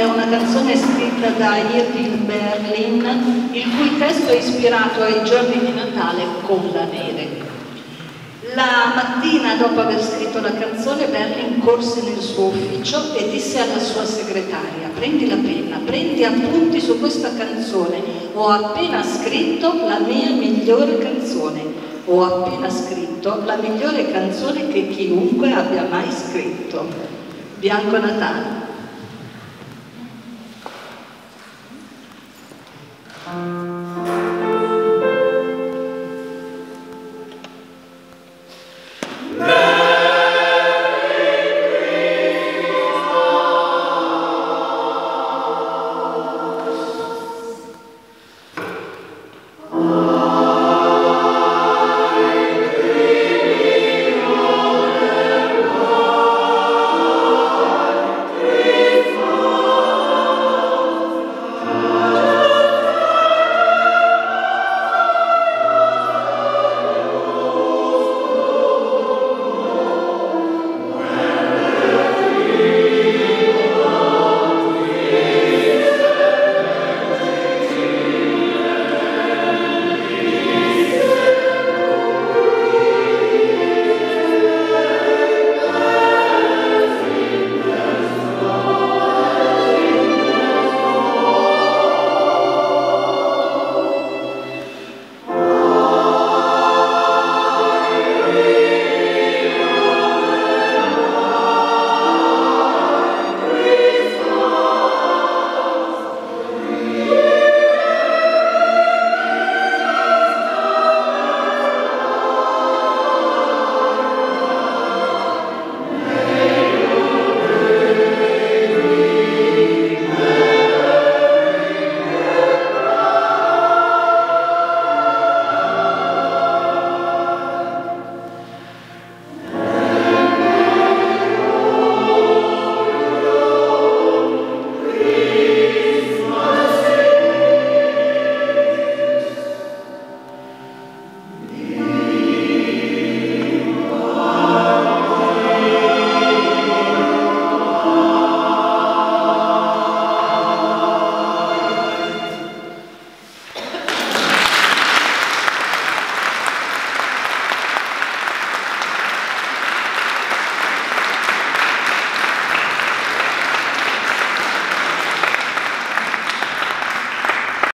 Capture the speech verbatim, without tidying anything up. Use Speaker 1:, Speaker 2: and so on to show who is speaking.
Speaker 1: è una canzone scritta da Irving Berlin, il cui testo è ispirato ai giorni di Natale con la neve. La mattina, dopo aver scritto la canzone, Berlin corse nel suo ufficio e disse alla sua segretaria: prendi la penna, prendi appunti su questa canzone, ho appena scritto la mia migliore canzone, ho appena scritto la migliore canzone che chiunque abbia mai scritto. Bianco Natale.